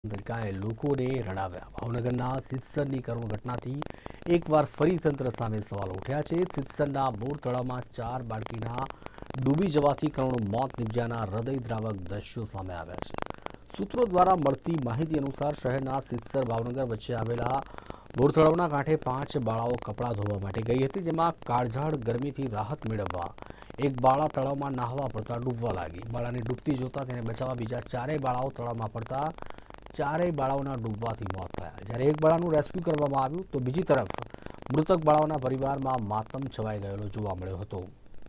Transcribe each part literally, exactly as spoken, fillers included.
દરકાએ લોકોને રડાવ્યા। ભાવનગરના સિત્સરની કરુણ ઘટનાથી એકવાર ફરી તંત્ર સામે સવાલો ઉઠ્યા છે। સિત્સરના બોર તળાવમાં ચાર બાળકીના ડૂબી જવાથી કરુણ મોત નિપજ્યાના હૃદયદ્રાવક દ્રશ્યો સામે આવ્યા છે। સૂત્રો દ્વારા મળતી માહિતી અનુસાર શહેરના સિત્સર ભાવનગર વચ્ચે આવેલા બોર તળાવના કાંઠે પાંચ બાળાઓ કપડાં ધોવા માટે ગઈ હતી, જેમાં કાળઝાળ ગરમીથી રાહત મેળવવા એક બાળા તળાવમાં નહાવા પડતા ડૂબવા લાગી। બાળાને ડૂબતી જોતા તેને બચાવવા બીજા ચારેય બાળાઓ તળાવમાં પડતા ચારેય બાળાઓના ડૂબવાથી મોત થયા। જ્યારે એક બાળાનું રેસ્ક્યુ કરવામાં આવ્યું તો બીજી તરફ મૃતક બાળાઓના પરિવારમાં માતમ છવાઈ ગયેલો જોવા મળ્યો હતો।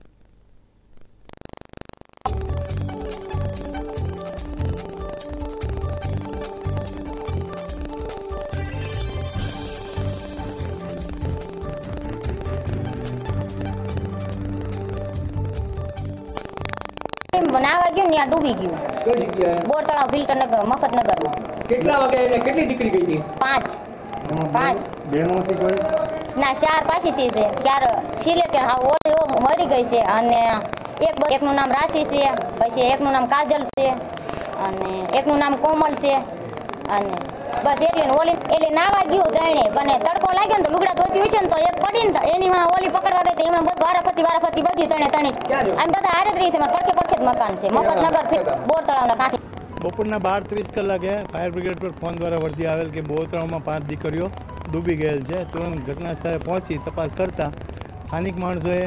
બનાવવા ગયું ને ડૂબી ગયું। કઈ જગ્યાએ? બોર તળાવ ફિલ્ટરનગર મફતનગરમાં। કેટલા વાગે એને કેટલી દીકરી ગઈ હતી? પાંચ પાંચ બેનોથી કોઈ ના ચાર પાછીથી છે, ચાર સિલેક્ટ હા ઓલી મરી ગઈ છે અને એક એકનું નામ રાશિ છે, પછી એકનું નામ કાજલ છે અને એકનું નામ કોમલ છે અને બસ એટલી ને ઓલી એટલે નાવા ગયું જાણે પણ તડકો લાગ્યો ને તો લુગડા ધોતી હોય છે ને તો એક પડી ને એની માં ઓલી પકડવા ગઈ તો એમને બધું વારાફરતી વારાફરતી બધી તણે તણી આમ બધા હારે જ રહી છે। મારે પડખે પડખે જ મકાન છે, મફતનગર બોર તળાવના કાંઠે। બપોરના બાર ત્રીસ કલાકે ફાયર બ્રિગેડ પર ફોન દ્વારા વળતી આવેલ કે બોર તળાવમાં પાંચ દીકરીઓ ડૂબી ગયેલ છે। તુરંત ઘટના સ્થળે પહોંચી તપાસ કરતા સ્થાનિક માણસોએ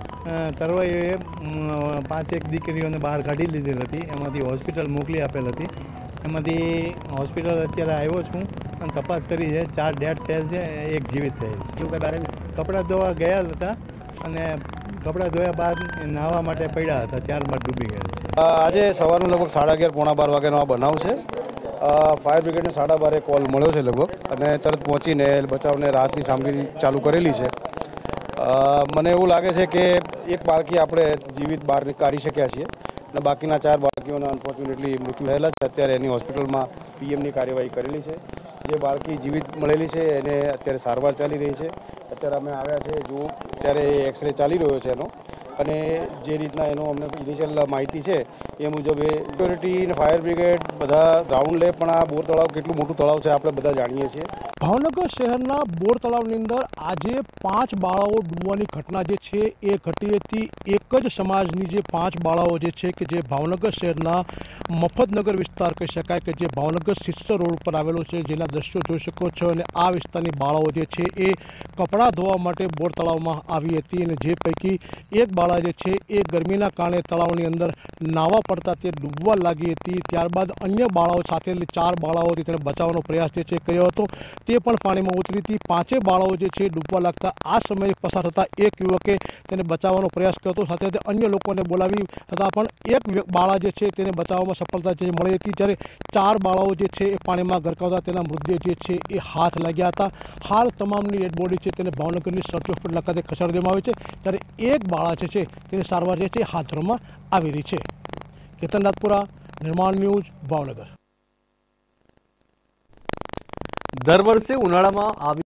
તરવાઈઓએ પાંચેક દીકરીઓને બહાર કાઢી લીધેલ હતી, એમાંથી હોસ્પિટલ મોકલી આપેલ હતી। એમાંથી હોસ્પિટલ અત્યારે આવ્યો છું અને તપાસ કરી છે, ચાર ડેડ થયેલ છે, એક જીવિત થયેલ છે। કપડાં ધોવા ગયા હતા અને કપડાં ધોયા બાદ નાહવા માટે પડ્યા હતા, ત્યારબાદ ડૂબી ગયેલ છે। આજે સવારનું લગભગ સાડા અગિયાર પોણા બાર વાગ્યાનો આ બનાવ છે। ફાયર બ્રિગેડને સાડા બારે કોલ મળ્યો છે લગભગ, અને તરત પહોંચીને બચાવને રાહતની કામગીરી ચાલુ કરેલી છે। મને એવું લાગે છે કે એક બાળકી આપણે જીવિત બહાર કાઢી શક્યા છીએ અને બાકીના ચાર બાળકીઓના અનફોર્ચ્યુનેટલી મૃત્યુ થયેલા છે। અત્યારે એની હોસ્પિટલમાં પીએમની કાર્યવાહી કરેલી છે। જે બાળકી જીવિત મળેલી છે એને અત્યારે સારવાર ચાલી રહી છે। અત્યારે અમે આવ્યા છે જો ત્યારે એક્સરે ચાલી રહ્યો છે એનો, અને જે રીતના એનો અમને ઇનિશિયલ માહિતી છે એ મુજબ એ સિક્યોરિટી અને ફાયર બ્રિગેડ બધા રાઉન્ડ લે, પણ આ બોર તળાવ કેટલું મોટું તળાવ છે આપણે બધા જાણીએ છીએ। ભાવનગર શહેરના બોર તળાવની અંદર આજે પાંચ બાળાઓ ડૂબવાની ઘટના જે છે એ ઘટી હતી। એક જ સમાજની જે પાંચ બાળાઓ જે છે કે જે ભાવનગર શહેરના મફતનગર વિસ્તાર કહી શકાય કે જે ભાવનગર સિત્સર રોડ પર આવેલો છે, જેના દ્રશ્યો જોઈ શકો છો। અને આ વિસ્તારની બાળાઓ જે છે એ કપડાં ધોવા માટે બોર તળાવમાં આવી હતી અને જે પૈકી એક બાળા જે છે એ ગરમીના કારણે તળાવની અંદર નાહવા પડતા તે ડૂબવા લાગી હતી। ત્યારબાદ અન્ય બાળાઓ સાથે ચાર બાળાઓથી તેને બચાવવાનો પ્રયાસ જે છે કર્યો હતો, તે પણ પાણીમાં ઉતરી હતી। પાંચે બાળાઓ જે છે ડૂબવા લાગતા આ સમયે પસાર થતા એક યુવકે તેને બચાવવાનો પ્રયાસ કર્યો હતો, સાથે સાથે અન્ય લોકોને બોલાવી છતાં પણ એક બાળા જે છે તેને બચાવવામાં સફળતા જે મળી હતી। જ્યારે ચાર બાળાઓ જે છે એ પાણીમાં ગરકાવતા તેના મૃતદેહ જે છે એ હાથ લાગ્યા હતા। હાલ તમામની ડેડ બોડી છે તેને ભાવનગરની સર્ચ હોસ્પિટલ ખાતે ખસેડી દેવામાં આવી છે, ત્યારે એક બાળા જે છે તેની સારવાર જે છે હાથ ધરવામાં આવી રહી છે। કેતન રાજપુરા, નિર્માણ ન્યૂઝ, ભાવનગર। દર વર્ષે ઉનાળામાં આવી